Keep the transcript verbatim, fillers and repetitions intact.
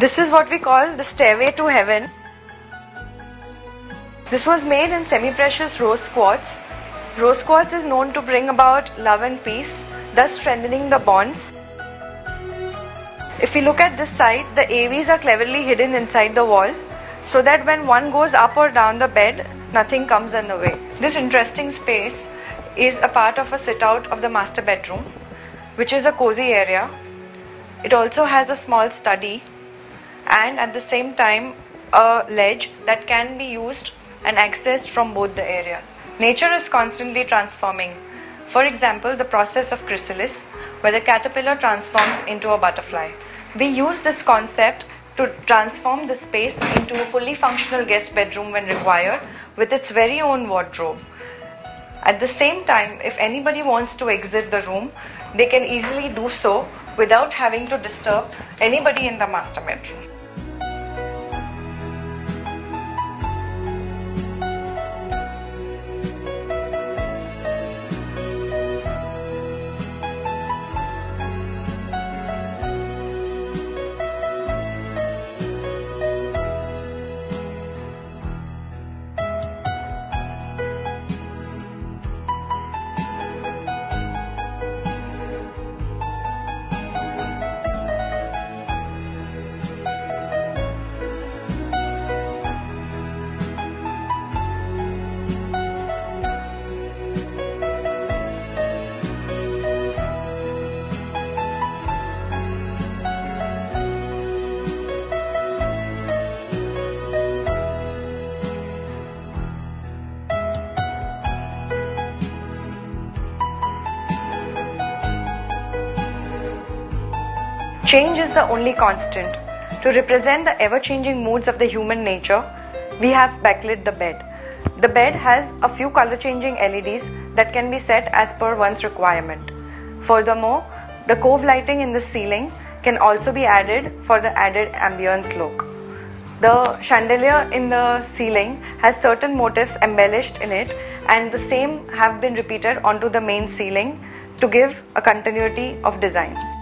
This is what we call the stairway to heaven. This was made in semi-precious rose quartz. Rose quartz is known to bring about love and peace, thus strengthening the bonds. If we look at this side, the A Vs are cleverly hidden inside the wall so that when one goes up or down the bed, nothing comes in the way. This interesting space is a part of a sit-out of the master bedroom, which is a cozy area. It also has a small study and at the same time a ledge that can be used and accessed from both the areas. Nature is constantly transforming. For example, the process of chrysalis, where the caterpillar transforms into a butterfly. We use this concept to transform the space into a fully functional guest bedroom when required, with its very own wardrobe. At the same time, if anybody wants to exit the room, they can easily do so without having to disturb anybody in the master bedroom. Change is the only constant. To represent the ever-changing moods of the human nature, we have backlit the bed. The bed has a few color-changing L E Ds that can be set as per one's requirement. Furthermore, the cove lighting in the ceiling can also be added for the added ambience look. The chandelier in the ceiling has certain motifs embellished in it, and the same have been repeated onto the main ceiling to give a continuity of design.